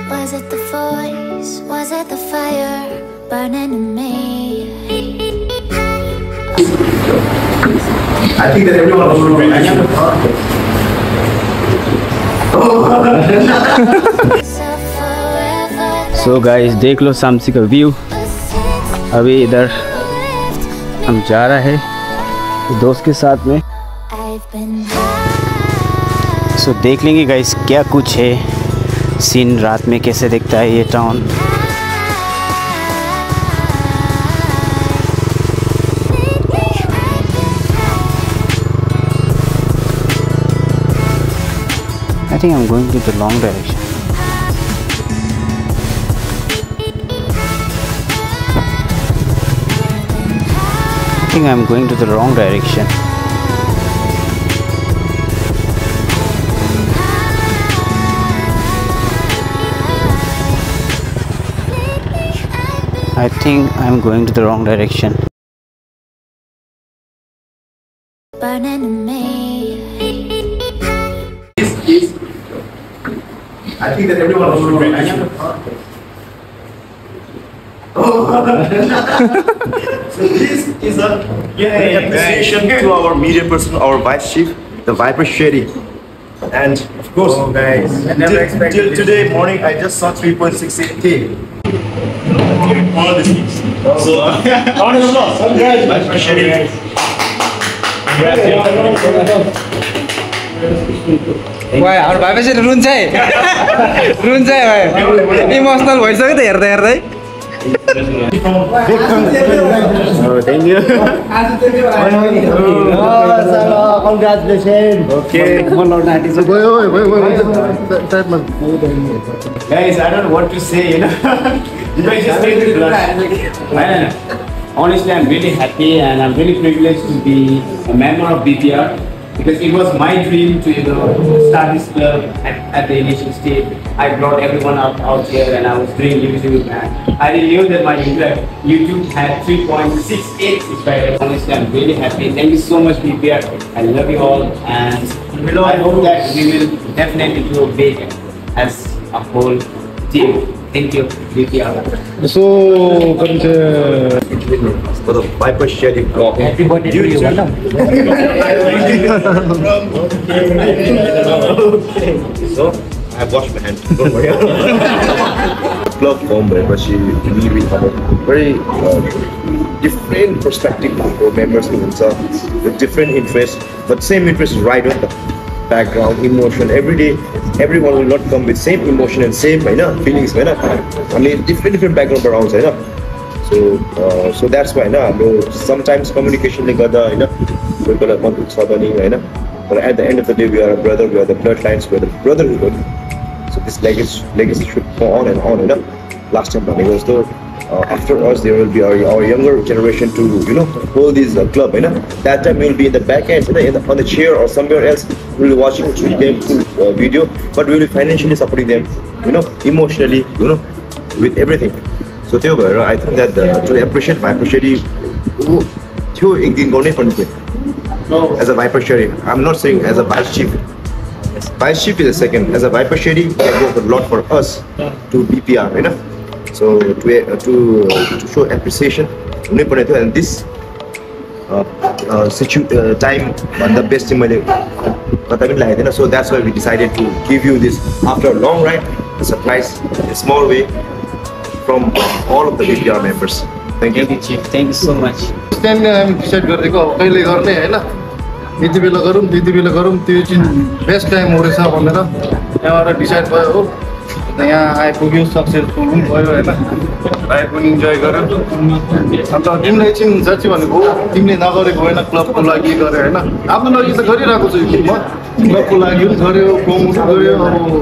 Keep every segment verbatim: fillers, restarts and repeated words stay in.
Was it the voice? Was it the fire burning in me? I think that everyone was wrong. I never thought So guys, देख लो सामसी का view. अभी इधर हम जा रहे हैं दोस्त के साथ में। सो so, देख लेंगे गाइस क्या कुछ है सीन, रात में कैसे दिखता है ये town. I think I'm going to the wrong direction. I think I'm going to the wrong direction. I think I'm going to the wrong direction. Burning in me. I think that everyone was wrong. I never thought So this is a yeah, appreciation to our media person, our vice chief, the Viper Shetty. And of course, oh, guys, I never till, expected till today morning, I just saw three point six eight K. All of the things. So, round of applause. Congrats, Viper Shetty. Why, our Viper Shetty रुन जाए, रुन जाए भाई, emotional voice है तो यार यार भाई। Oh, thank you. Oh, congratulations. Okay. Guys, I don't know what to say, you know. You guys just made me blush. Honestly, I'm really happy and I'm really privileged to be a member of B P R because it was my dream to, you know, start this club at, at the initial stage. I brought everyone out, out here and I was doing YouTube, man. I didn't know that my YouTube had three point six eight subscribers. Honestly, I'm really happy. Thank you so much, B P R. I love you all and I hope that we will definitely do big as a whole team. Thank you, B P R. So, for the Viper Shetty vlog. everybody do you want So, I have washed my hands. Don't worry. Club formed by Viper we will have a very uh, different perspective for members in themselves with different interests, but same interest is right on the background, emotion. Every day, everyone will not come with same emotion and same you know, feelings. You know? I mean, different different background around. You know? So, uh, so that's why. You know, sometimes communication like other, you know, we're gonna want to solve any, you know. But at the end of the day, we are a brother. We are the bloodlines. We are the brotherhood. So this legacy, legacy should go on and on. You know, last time it was though. Uh, after us, there will be our, our younger generation to, you know, hold this uh, club, you know. That time we'll be in the back end, you know, in the, on the chair or somewhere else. We'll be watching three game uh, video, but we'll be financially supporting them, you know, emotionally, you know, with everything. So, Theo, I think that uh, to appreciate Viper Shetty, Theo, ek din gaunai parne थियो. As a Viper Shetty, I'm not saying as a vice chief. Vice chief is a second. As a Viper Shetty, they go a lot for us to B P R, you know. So to uh, to uh, to show appreciation, and this uh, uh, situ uh, time, the best in my life. So that's why we decided to give you this after a long ride, a surprise, a small way from all of the B P R members. Thank you. Thank you, Chief. Thank you so much. Stand I'm decide गरेको कहिले गर्ने हैन यति बेला गरौँ त्यति बेला गरौँ त्यो चाहिँ best time हो रहेछ भनेर यहाँबाट डिसाइड भयो हो यहाँ आइपुग्यो सक्सेसफुल पनि भयो हैन लाइफ पनि इन्जोय गर्यो अन्त तिमीलाई चाहिँ जति भनेको तिमीले नगरेको होइन क्लबको लागि गरे हैन आफ्नो लागि त गरिरहेको छु म क्लबको लागि पनि गर्यो कमाउनु गर्यो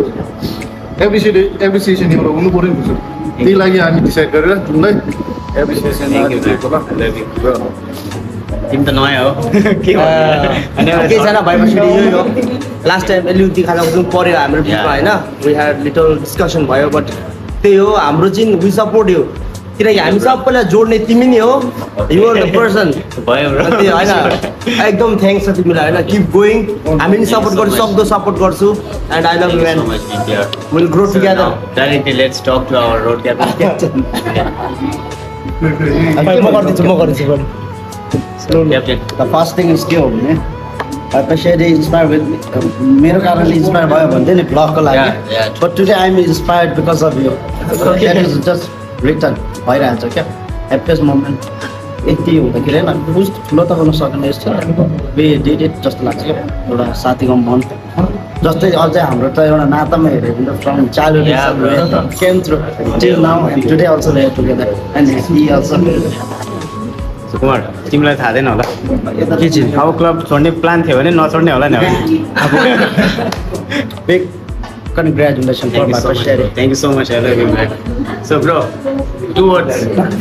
अब एप्रिसिएट एप्रिसिएसन एउटा हुनु पर्यो नि त्यही लागि हामी डिसाइड गरेर तिमीलाई एप्रिसिएसन दिएको ल तिमी त नयाँ हो के भन्नु के छैन Viper Shetty यो लास्ट टाइम एलिउटी खाना जुन पर्यो हाम्रो बिचमा हैन वी ह्याड लिटल डिस्कसन भयो बट त्यही हो हाम्रो चाहिँ वी सपोर्ट यु किनकि हामी सबैलाई जोड्ने तिमी नै हो यु आर द पर्सन भयो ब्रो होइन एकदम थ्याङ्क्स छ तिमीलाई होइन किप गोइङ हामी नि सपोर्ट गर्छु सक्दो सपोर्ट गर्छु and I love you and will grow together directly let's talk to our road captain म गरिदिन्छु म गरिदिन्छु बढी captain the first thing is के हो भने पैसाले इन्सपायर विथ मेरो कारणले इन्सपायर भयो भन्दै नि ब्लगको लागि but today I am inspired because of you that is just return भइरहन्छ क्या ह्याप्पिएस्ट मोमेन्ट यति हुँदाखेरि होइन बुझ्नु ठुलो त गर्न सकेन यस्तो वे डिड इट जस्तो लाग्छ क्या एउटा साथीको मन जस्तै अझै हाम्रो त एउटा नातामा हेऱ्यो भने from childhood came through till now and today also we together and he also Kumar तिमीलाई थाहा छैन होला के चिज अब क्लब छोड्ने प्लान थियो भने नछोड्ने होला नि अब big congratulations for my first sharing. Thank you so much. I love you, man. So, bro, two words.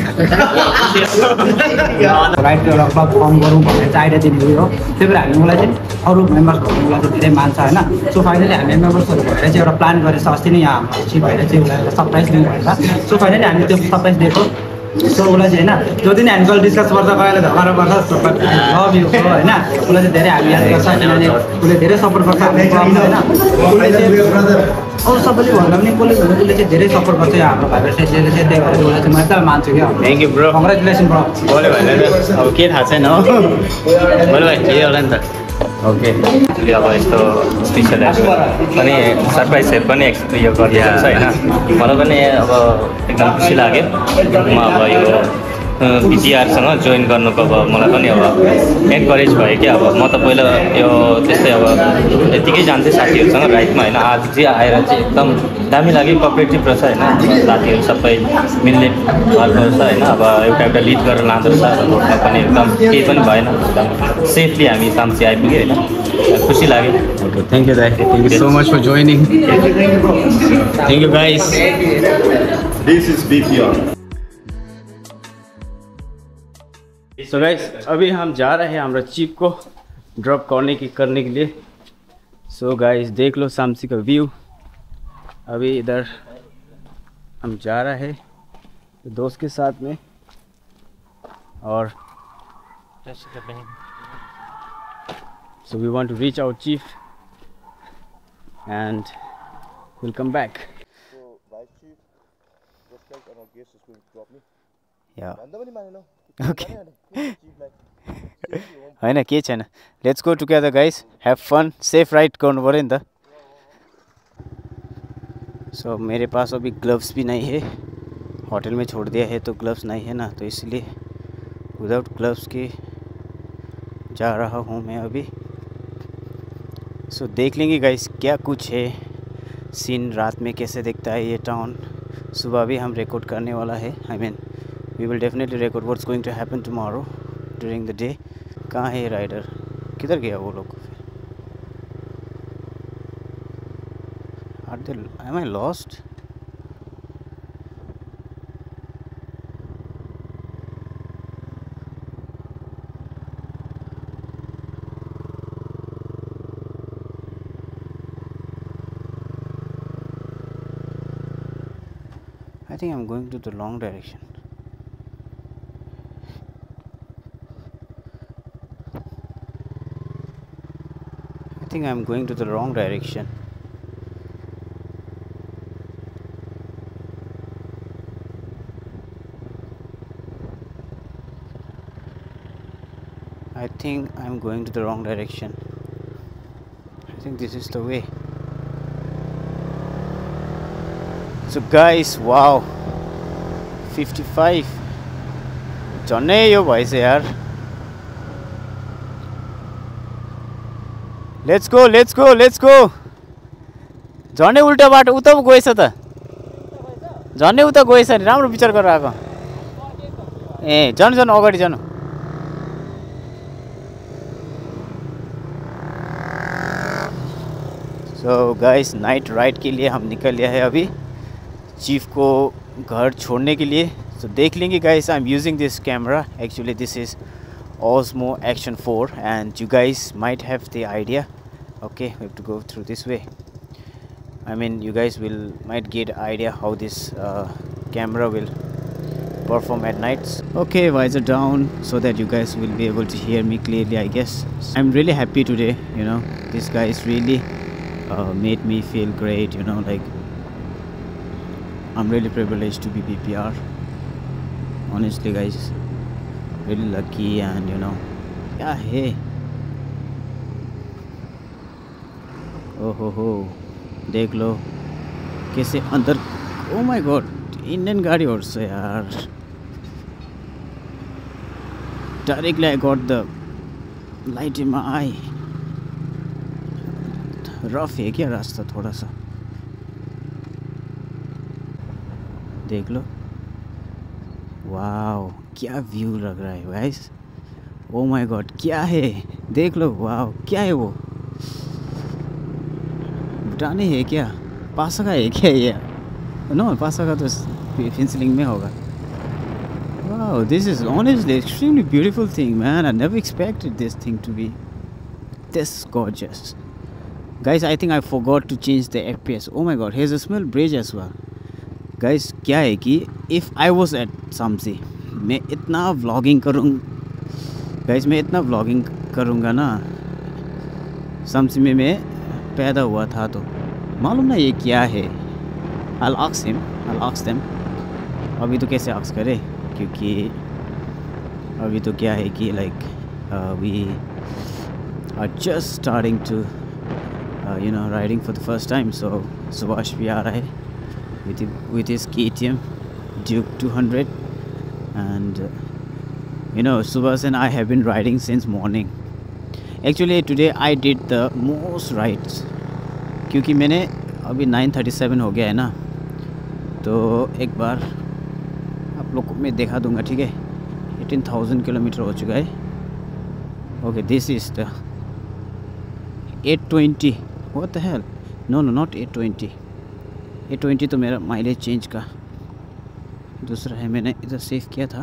Right एउटा क्लब फर्म गरौँ भन्ने चाहिँ आइडिया दिनु हो त्यही भएर हामी मलाई चाहिँ अरू मेम्बर्सहरूको लागि धेरै मान्छ होइन सो फाइनली हामी मेम्बर्सहरू भएर चाहिँ एउटा प्लान गरेर अस्ति नै यहाँ हाम्रो चिफ भएर चाहिँ उसलाई सरप्राइज दिनु भएछ सो फाइनली हामी त्यो सरप्राइज दिएको सो उसलाई चाहिँ होइन जो दिन हामी कहिले डिस्कस गर्छ कहिले झगडा गर्छ लभ यु हो होइन उसलाई चाहिँ धेरै हामी याद गर्छ किनभने उसले धेरै सपोर्ट गर्छ हाम्रो क्लबमा होइन उसले चाहिँ अरू सबैले भन्दा पनि कसले भन्दा उसले चाहिँ धेरै सपोर्ट गर्छ हाम्रो भाइ सेसले चाहिँ त्यही भएर उसलाई चाहिँ म एकदम मान्छु क्या thank you bro congratulation bro बोल्यो भने अब के थाहा छैन हो बोल्यो भाइ के होला नि त ओके एक्चुली अब यस्तो स्पेसल पनि सरप्राइज सेट पनि यो गरिदिएको छ होइन मलाई पनि अब एकदम खुसी लाग्यो म अब यो बिजिआरसँग जोइन गर्नुको अब मलाई पनि अब एन्करेज भयो क्या अब म त पहिला यो त्यस्तै अब यतिकै जान्थेँ साथीहरूसँग राइडमा होइन आज चाहिँ आएर चाहिँ एकदम दामी लाग्यो कोअपरेटिभ रहेछ होइन साथीहरू सबै मिल्ने खालको रहेछ होइन अब एउटा एउटा लिड गरेर लाँदो रहेछ रोडमा पनि एकदम केही पनि भएन एकदम सेफली हामी साम्ची आइपुग्यो होइन खुसी लाग्यो ओके थ्याङ्क यू दाइ thank you so much for joining thank you guys This is B P R. So guys अभी हम जा रहे हैं हमारा चीफ को ड्रॉप करने की करने के लिए सो गाइस देख लो सामसी का व्यू अभी इधर हम जा रहे हैं दोस्त के साथ में और so we want to reach our chief and will come back या ओके होइन के छैन let's go together guys have fun safe ride गर्नु पऱ्यो नि त सो so, मेरे पास अभी ग्लव्स भी नहीं है होटल में छोड़ दिया है तो ग्लव्स नहीं है ना तो इसलिए विदाउट ग्लव्स के जा रहा हूँ मैं अभी सो so, देख लेंगे गाइस क्या कुछ है सीन रात में कैसे दिखता है ये टाउन सुबह भी हम रिकॉर्ड करने वाला है I mean we will definitely record what's going to happen tomorrow during the day कहाँ है राइडर किधर गया वो लोग are they am I lost I think I'm going to the wrong direction I think I'm going to the wrong direction. I think I'm going to the wrong direction. I think this is the way. So guys, wow, fifty-five. झन्नै यो भएछ यार let's go let's go let's go झन्डै उल्टा बाटो उता गएछ त झन्डै उता गएछ नि राम्रो विचार गरेर आएको ए जानु जानु अगाडि जानु सो गाइस नाइट राइड के लिए हम निकल लिया है अभी चीफ को घर छोड़ने के लिए सो so, देख लेंगे guys I am using this camera actually this is Osmo Action four and you guys might have the idea okay we have to go through this way I mean you guys will might get idea how this uh, camera will perform at nights. Okay, visor down so that you guys will be able to hear me clearly, I guess. I'm really happy today, you know. These guys really uh, made me feel great, you know, like I'm really privileged to be B P R. Honestly, guys, really lucky, and you know, yeah, hey. Oh ho ho, देख लो कैसे अंदर. Oh my god, Indian गाड़ी और से यार. Directly I got the light in my eye. Rough है क्या रास्ता थोड़ा सा. देख लो. वाओ, क्या व्यू लग रहा है गाइस. ओ माय गॉड, क्या है, देख लो. वाओ, क्या है वो, भूटानी है क्या, पासा है क्या ये? नो, पासा का तो फिंसलिंग में होगा. Wow, this is honestly extremely beautiful thing man. I never expected this thing to be this gorgeous. Guys, I think I forgot to change the F P S. Oh my god, here's a small bridge as well. Guys, क्या है कि if I was at Samsi, मैं इतना vlogging करूँगा. Guys, मैं इतना vlogging करूँगा ना. Samsi में मैं पैदा हुआ था तो मालूम ना ये क्या है. I'll ask him, I'll ask them. अभी तो कैसे ask करे, क्योंकि अभी तो क्या है कि like uh, we are just starting to uh, you know riding for the first time. So Subhash भी आ रहा है with with his K T M Duke two hundred, and uh, you know Subhash and I have been riding since morning. Actually today I did the most rides क्योंकि मैंने अभी nine thirty-seven हो गया है ना, तो एक बार आप लोग को मैं दिखा दूंगा, ठीक है. eighteen thousand किलोमीटर हो चुका है. Okay, this is the eight twenty. What the hell? No, no, not eight twenty. eight twenty तो मेरा माइलेज चेंज का दूसरा है, मैंने इधर सेव किया था.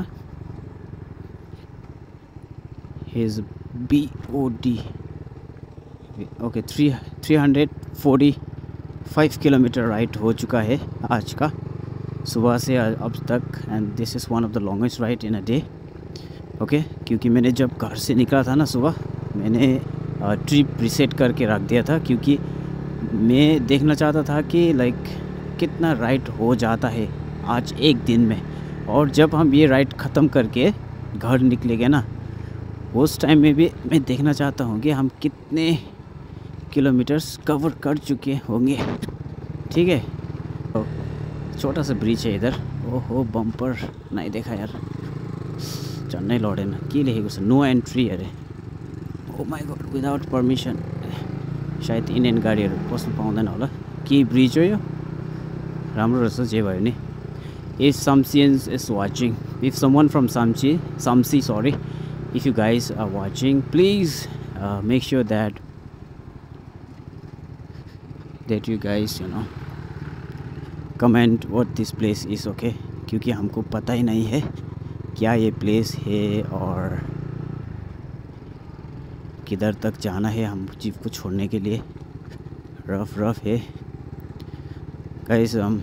His B O D. Okay, three three hundred forty five kilometre ride हो चुका है आज का, सुबह से अब तक. And this is one of the longest ride in a day. Okay, क्योंकि मैंने जब घर से निकला था ना सुबह, मैंने ट्रिप रिसेट करके रख दिया था, क्योंकि मैं देखना चाहता था कि लाइक कितना राइड हो जाता है आज एक दिन में. और जब हम ये राइड ख़त्म करके घर निकलेंगे ना, उस टाइम में भी मैं देखना चाहता हूँ कि हम कितने किलोमीटर्स कवर कर चुके होंगे. ठीक है. तो छोटा सा ब्रिज है इधर. ओहो, बम्पर नहीं देखा यार, चढ्नै लडेन. के लेखेको छ, नो एन्ट्री अरे. Oh my God, without permission. सायद इन्डियन गाडीहरू पस्नु पाउँदैन होला. के ब्रिज हो यो, राम्रो रहेछ जे भयो नि. If Samsians is watching, if someone from Samsi, Samsi sorry, if you guys are watching, please uh, make sure that that you guys you know comment what this place is. Okay, क्योंकि हमको पता ही नहीं है क्या ये place है और किधर तक जाना है हम जीप को छोड़ने के लिए. रफ रफ है गाइस. हम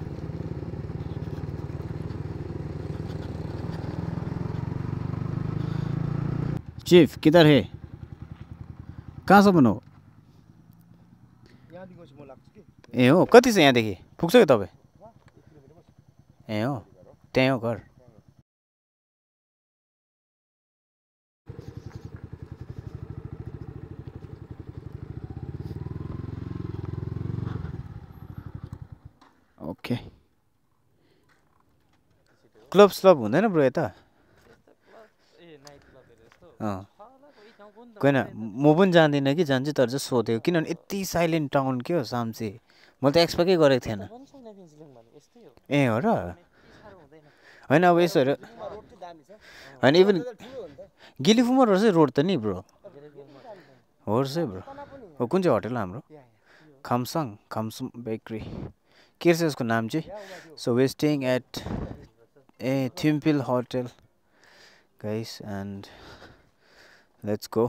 चिफ किधर है, कहाँसम्म हो? ए हो, कति छ यहाँदेखि? पुग्छ कि तपाईँ? ए हो, त्यहीँ हो घर. ओके, क्लब स्लब हुँदैन ब्रो यता? अँ होइन, म पनि जान्दिनँ कि जान्छु, तर चाहिँ सोधेको किनभने यति साइलेन्ट टाउन के हो साम्ची. मैले त एक्सपेक्टै गरेको थिएन. ए हो र? होइन अब यसो हेर, होइन इभन गिलिफुमा रहेछ रोड त नि ब्रो. हो रहेछ ब्रो. हो, कुन चाहिँ होटल हाम्रो? खामसाङ खामसुङ बेकरी के रहेछ यसको नाम चाहिँ. So we staying at a थिम्पिल hotel guys, and let's go.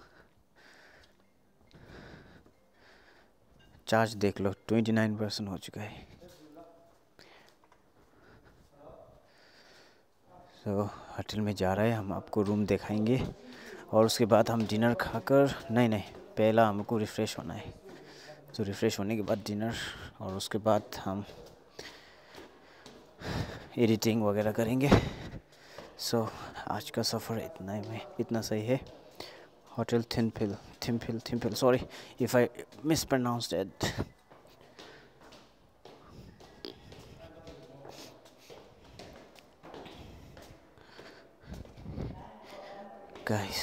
Charge देख लो, ट्वेंटी नाइन परसेंट हो चुका है. तो होटल में जा रहे हैं, हम आपको रूम दिखाएंगे और उसके बाद हम डिनर खाकर, नहीं नहीं पहला हमको रिफ़्रेश होना है, तो रिफ़्रेश होने के बाद डिनर और उसके बाद हम एडिटिंग वगैरह करेंगे। सो so, आज का सफ़र इतना ही में इतना सही है। होटल थिम्फिल थिम्फिल थिम्फिल sorry if I miss pronounced it. Guys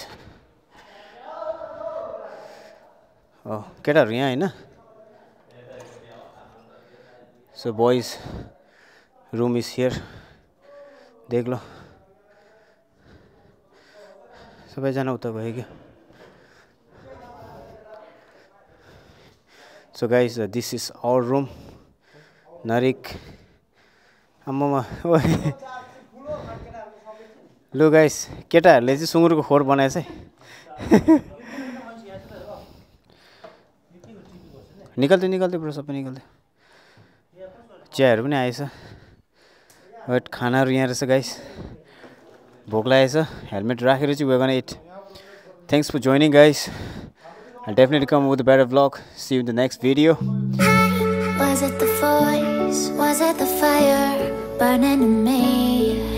oh केटाहरू यहाँ हैन। So boys room is here, देख लो सबैजना उता गयो क्या। So guys this is our room. नरिक आम्मामा लु गाइस केटाहरूले चाहिँ सुँगुरको खोर बनाएछ है। निकाल्दै निकाल्दै पुरा सबै निकाल्दै। चियाहरू पनि आएछ। वेट खानाहरू यहाँ रहेछ गाइस। भोक लागेछ, हेलमेट राखेर चाहिँ we gonna it. Thanks for joining guys. I'll definitely come with a better vlog. See you in the next video. Was it the voice? Was it the fire burning in me?